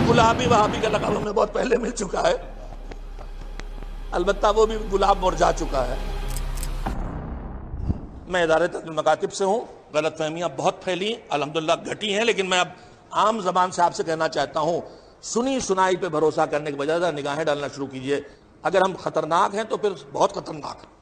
गुलाबी वहाबी का लक़ब हमें बहुत पहले मिल चुका है, अलबत्ता वो भी गुलाब मुरझा चुका है। मैं इदारे तस्लीम मकातिब से हूँ, गलत फहमियाँ बहुत फैली, अल्हम्दुलिल्लाह घटी हैं, लेकिन मैं अब आम जबान से आपसे कहना चाहता हूँ, सुनी सुनाई पे भरोसा करने के बजाय निगाहें डालना शुरू कीजिए। अगर हम खतरनाक हैं तो फिर बहुत खतरनाक हैं।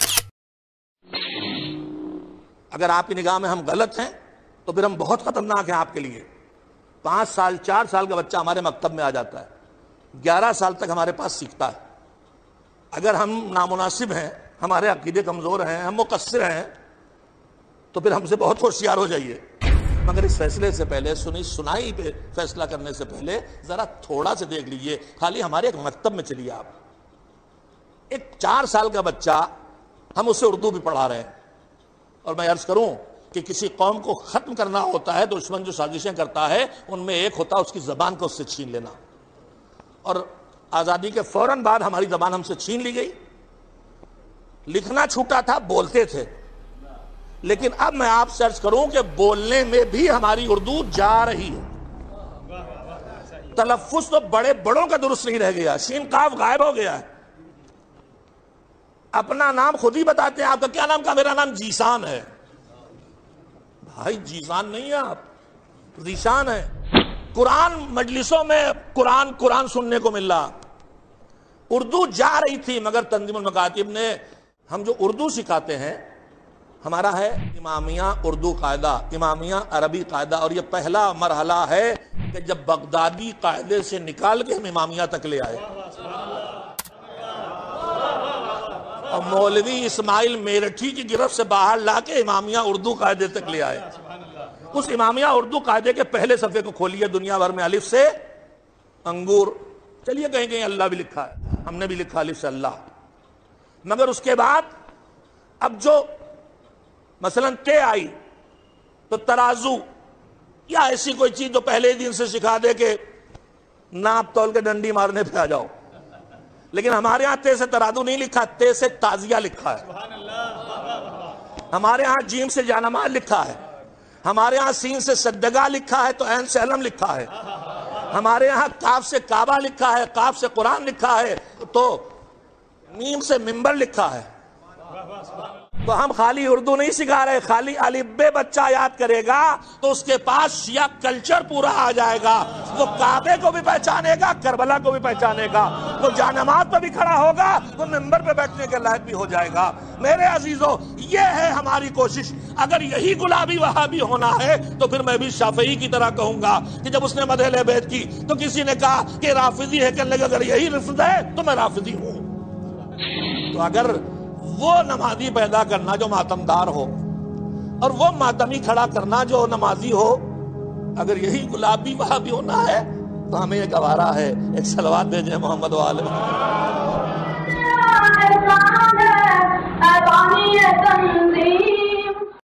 अगर आपकी निगाह में हम गलत हैं तो फिर हम बहुत खतरनाक हैं आपके लिए। 5 साल 4 साल का बच्चा हमारे मकतब में आ जाता है, 11 साल तक हमारे पास सीखता है। अगर हम नामुनासिब हैं, हमारे अकीदे कमज़ोर हैं, हम मुक़स्सिर हैं, तो फिर हमसे बहुत होशियार हो जाइए। मगर इस फैसले से पहले, सुनी सुनाई पे फैसला करने से पहले ज़रा थोड़ा से देख लीजिए। खाली हमारे एक मकतब में चलिए आप, एक 4 साल का बच्चा, हम उसे उर्दू भी पढ़ा रहे हैं। और मैं अर्ज़ करूं कि किसी कौम को ख़त्म करना होता है, दुश्मन जो साजिशें करता है उनमें एक होता है उसकी ज़बान को उससे छीन लेना। और आज़ादी के फ़ौरन बाद हमारी ज़बान हमसे छीन ली गई। लिखना छूटा था, बोलते थे, लेकिन अब मैं आपसे अर्ज़ करूं कि बोलने में भी हमारी उर्दू जा रही है। तलफ़्फ़ुज़ तो बड़े बड़ों का दुरुस्त नहीं रह गया, शीन काफ गायब हो गया है। अपना नाम खुद ही बताते हैं, आपका क्या नाम? का मेरा नाम जीशान है। भाई जीशान नहीं है आप, जीशान है। कुरान मजलिसों में कुरान सुनने को मिल रहा। उर्दू जा रही थी, मगर तंजीमुल मकातिब ने, हम जो उर्दू सिखाते हैं, हमारा है इमामिया उर्दू कायदा, इमामिया अरबी कायदा, और ये पहला मरहला है कि जब बगदादी कायदे से निकाल के हम इमामिया तक ले आए। और मौलवी इस्माइल मेरठी की गिरफ्त से बाहर लाके इमामिया उर्दू कायदे तक ले आए। उस इमामिया उर्दू कायदे के पहले सफ़े को खोलिए, दुनिया भर में अलिफ से अंगूर, चलिए कहीं कहीं अल्लाह भी लिखा है, हमने भी लिखा अलिफ से अल्लाह। मगर उसके बाद अब जो मसलन ते आई तो तराजू या ऐसी कोई चीज जो पहले दिन से सिखा दे के नाप तौल के डंडी मारने पे आ जाओ। लेकिन हमारे यहाँ ते से तराजू नहीं लिखा, ते से ताजिया लिखा है। हमारे यहाँ जीम से जानमाज लिखा है, हमारे यहाँ सीन से सद्दगा लिखा है, तो ऐन से अलम लिखा है। हमारे यहाँ काफ से काबा लिखा है, काफ से कुरान लिखा है, तो मीम से मिंबर लिखा है। तो हम खाली उर्दू नहीं सिखा रहे, खाली अलिब्बे बच्चा याद करेगा तो उसके पास शिया कल्चर पूरा आ जाएगा। वो काबे को भी पहचानेगा, करबला को भी पहचानेगा, वो जानमाज पर भी खड़ा होगा, वो मिंबर पे बैठने के लायक भी हो जाएगा। मेरे अजीजों, ये है हमारी कोशिश। अगर यही गुलाबी वहाबी होना है तो फिर मैं भी शाफई की तरह कहूंगा कि जब उसने मदह बैत की तो किसी ने कहा कि राफिजी है, कहने लगा अगर यही रिफ्द है तो मैं राफिजी हूं। तो अगर वो नमाजी पैदा करना जो मातमदार हो, और वो मातमी खड़ा करना जो नमाजी हो, अगर यही गुलाबी वहाबी होना है तो हमें एक गवारा है। एक सलवात भेजे मोहम्मद वाले।